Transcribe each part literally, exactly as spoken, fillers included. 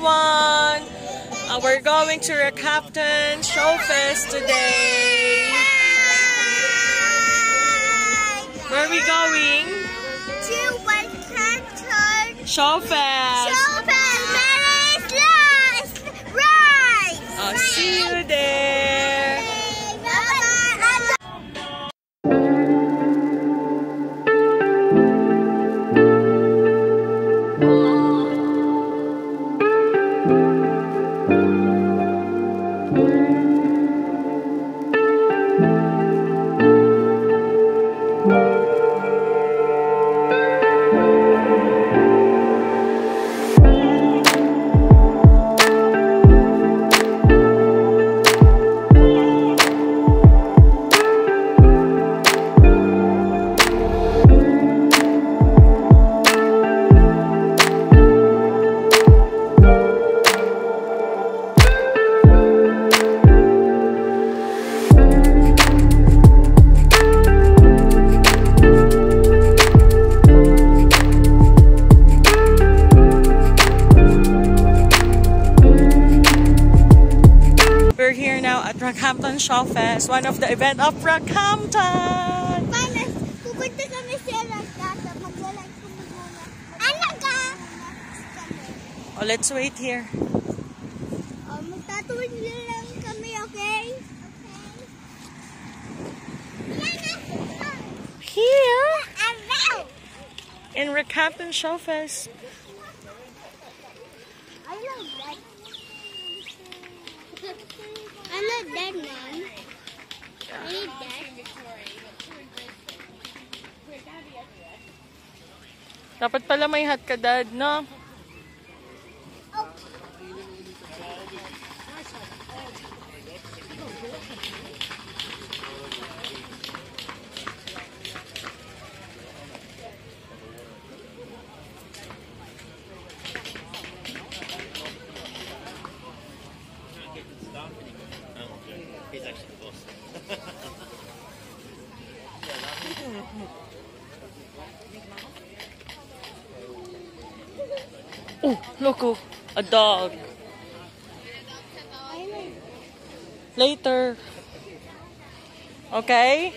everyone! Uh, we're going to Rockhampton Showfest today. Where are we going? To Rockhampton Showfest. Showfest. Mary's Rise. I'll see you there. We're here now at Rockhampton Showfest, one of the event of Rockhampton. Pupunta kami sa Rockhampton. Maglalike kami muna. Ano ka? Oh, let's wait here. Oh, magtatuwid lang kami, okay? Okay. Here in Rockhampton Showfest. I love that. I love that one. I need that. Dapat pala may hat ka, Dad, no? He's actually the boss. Oh, look, oh, a dog. Later. Okay?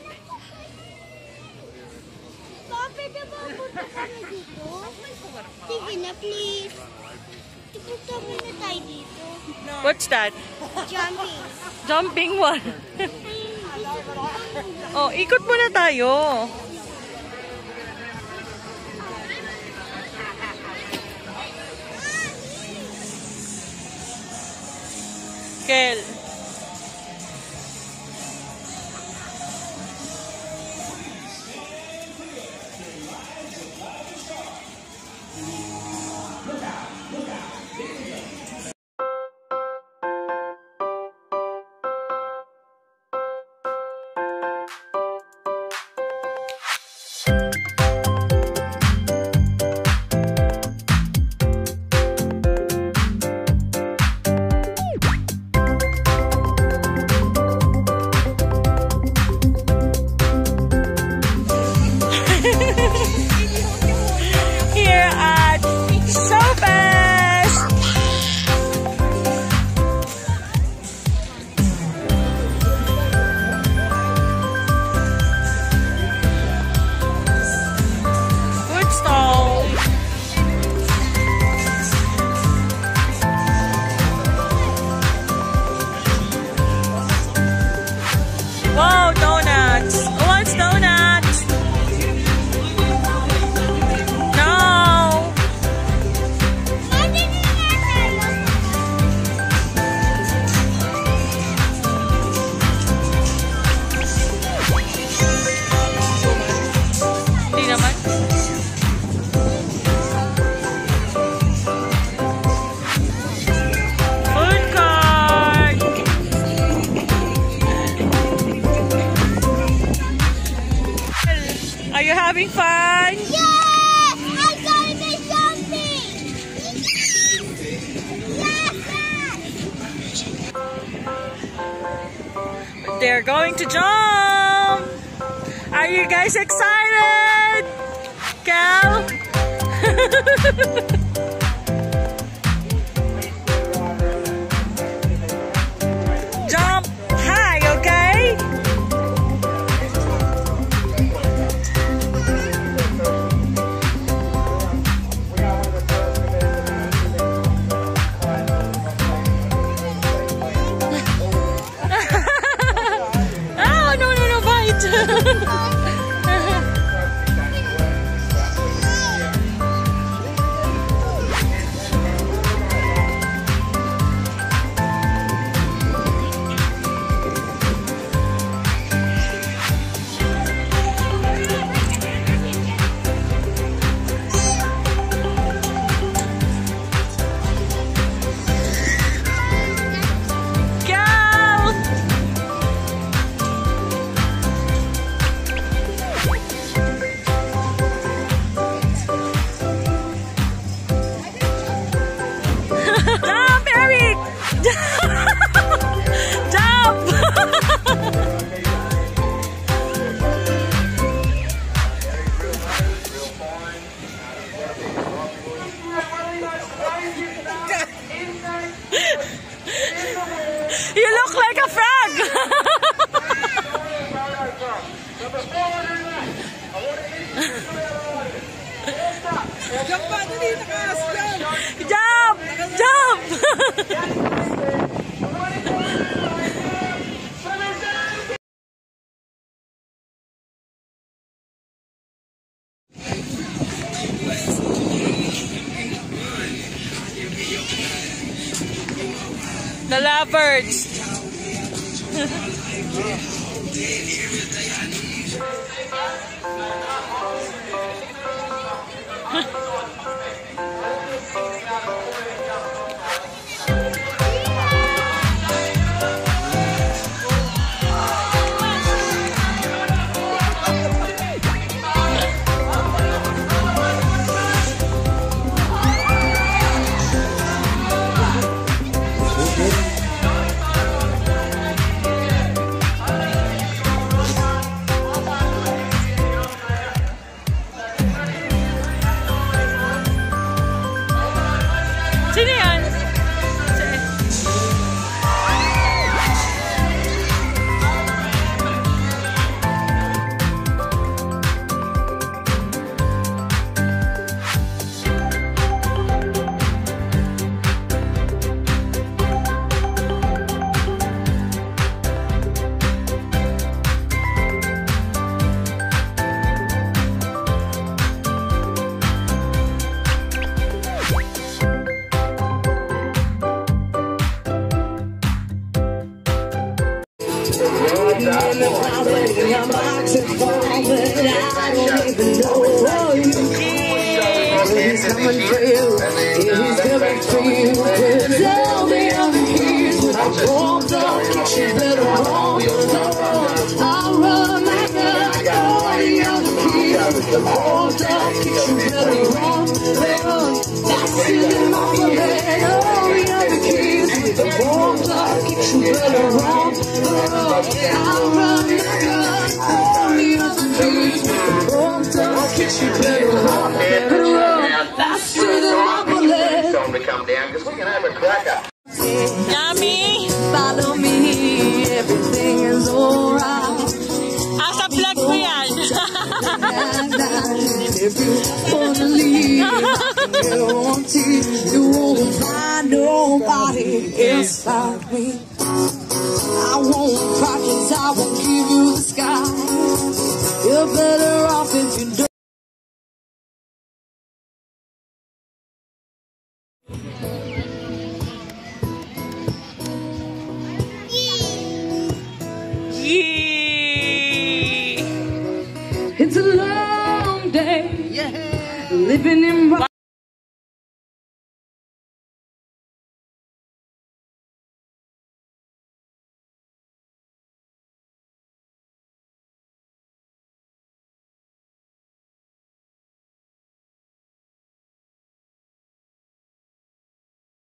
Papa, diba punta kami dito? Sige na, please. Punta kami na tayo dito. What's that? Jumping. Jumping one. Oh, ikot muna tayo. Kel. Here at Showfest. Food stall. Wow, donuts. Who wants donuts? Are you having fun? Yes! I'm going to jumping! Yes! Yes! They're going to jump! Are you guys excited? Cal? Jump! Jump! The lovebirds. Sino yan? He's coming for you. He's coming for you. Tell me I'm here. I'm warm up. You better warm up. I'll run like a all the other kids. Warmed up. You better warm up. That's in my bed. All the other kids. Warmed up. You better warm up. I'll run like a all the other kids. Warmed up. You better warm up. To come down because we can have a cracker. Yummy! Follow me, everything is alright. Asa vlog mo yan? If you wanna leave, you won't see, you won't find nobody else like me. I won't practice, I won't give you the sky. You're better off if you don't. It's a long day, living in